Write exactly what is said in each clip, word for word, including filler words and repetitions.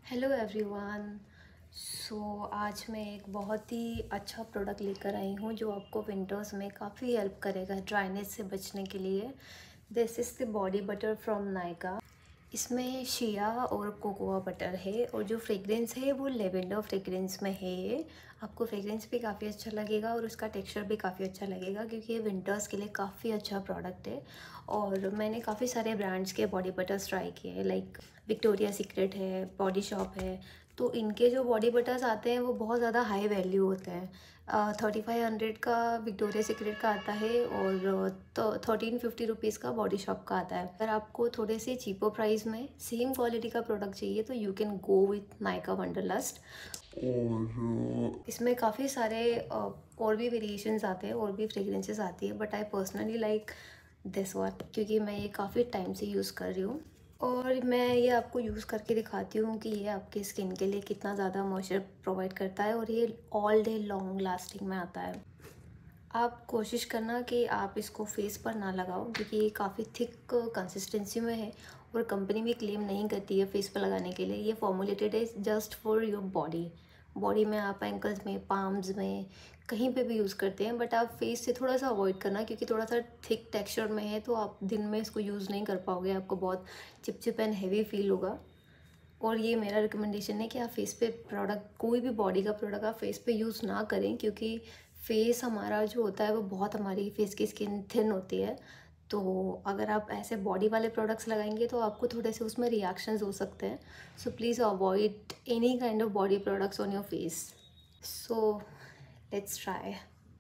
Hello everyone. सो आज मैं एक बहुत ही अच्छा प्रोडक्ट लेकर आई हूँ जो आपको विंटर्स में काफ़ी हेल्प करेगा ड्राइनेस से बचने के लिए। This is the body butter from Nykaa. इसमें शिया और कोकोआ बटर है और जो फ्रेग्रेंस है वो लेवेंडर फ्रेग्रेंस में है। ये आपको फ्रेग्रेंस भी काफ़ी अच्छा लगेगा और उसका टेक्सचर भी काफ़ी अच्छा लगेगा क्योंकि ये विंटर्स के लिए काफ़ी अच्छा प्रोडक्ट है। और मैंने काफ़ी सारे ब्रांड्स के बॉडी बटर्स ट्राई किए हैं, लाइक विक्टोरिया सीक्रेट है, बॉडी शॉप है। तो इनके जो बॉडी बटर्स आते हैं वो बहुत ज़्यादा हाई वैल्यू होते हैं। थर्टी फाइव हंड्रेड का विक्टोरिया सीक्रेट का आता है और तो थर्टीन फिफ्टी रुपीज़ का बॉडी शॉप का आता है। अगर आपको थोड़े से चीपर प्राइस में सेम क्वालिटी का प्रोडक्ट चाहिए तो you can go with Nykaa Wanderlust. और इसमें काफ़ी सारे और भी वेरिएशंस आते हैं और भी फ्रेग्रेंसेस आती है, but I personally like this one क्योंकि मैं ये काफ़ी टाइम से यूज़ कर रही हूँ। और मैं ये आपको यूज़ करके दिखाती हूँ कि ये आपके स्किन के लिए कितना ज़्यादा मॉइस्चर प्रोवाइड करता है और ये ऑल डे लॉन्ग लास्टिंग में आता है। आप कोशिश करना कि आप इसको फेस पर ना लगाओ क्योंकि ये काफ़ी थिक कंसिस्टेंसी में है और कंपनी भी क्लेम नहीं करती है फेस पर लगाने के लिए। ये फॉर्मुलेटेड है just for your body. Body में आप एंकल्स में, पाम्स में, कहीं पे भी यूज़ करते हैं, बट आप फेस से थोड़ा सा अवॉइड करना क्योंकि थोड़ा सा थिक टेक्सचर में है तो आप दिन में इसको यूज़ नहीं कर पाओगे, आपको बहुत चिपचिप एंड हैवी फील होगा। और ये मेरा रिकमेंडेशन है कि आप फेस पे प्रोडक्ट, कोई भी बॉडी का प्रोडक्ट आप फेस पे यूज़ ना करें क्योंकि फेस हमारा जो होता है वो बहुत, हमारी फेस की स्किन थिन होती है। तो अगर आप ऐसे बॉडी वाले प्रोडक्ट्स लगाएंगे तो आपको थोड़े से उसमें रिएक्शंस हो सकते हैं। So please avoid any kind of body products on your face. So let's try.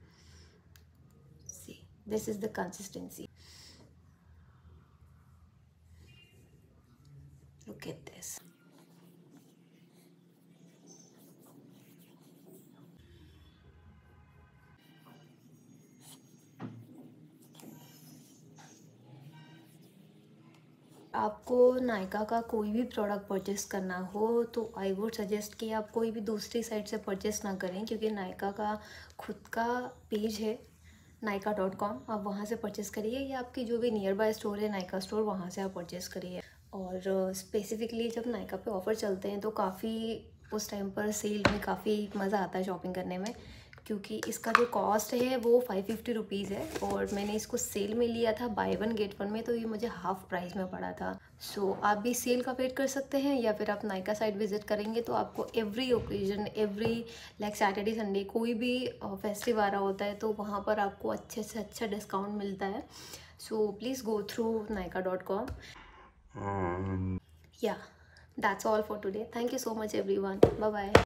See, this is the consistency. Look at this. आपको नायका का कोई भी प्रोडक्ट परचेस करना हो तो आई वुड सजेस्ट कि आप कोई भी दूसरी साइट से परचेस ना करें क्योंकि नायका का खुद का पेज है नायका डॉट कॉम। आप वहाँ से परचेस करिए या आपकी जो भी नियर बाय स्टोर है नायका स्टोर, वहाँ से आप परचेस करिए। और स्पेसिफिकली जब नायका पे ऑफ़र चलते हैं तो काफ़ी उस टाइम पर सेल में काफ़ी मज़ा आता है शॉपिंग करने में क्योंकि इसका जो कॉस्ट है वो फाइव फिफ्टी रुपीज़ है और मैंने इसको सेल में लिया था बाय वन गेट वन में, तो ये मुझे हाफ प्राइस में पड़ा था। सो so, आप भी सेल का वेट कर सकते हैं या फिर आप नायका साइट विजिट करेंगे तो आपको every occasion, every like Saturday Sunday कोई भी फेस्टिव आ रहा होता है तो वहाँ पर आपको अच्छे से अच्छा डिस्काउंट मिलता है। So please go through Nykaa dot com. Yeah that's all for today. Thank you so much everyone. Bye bye.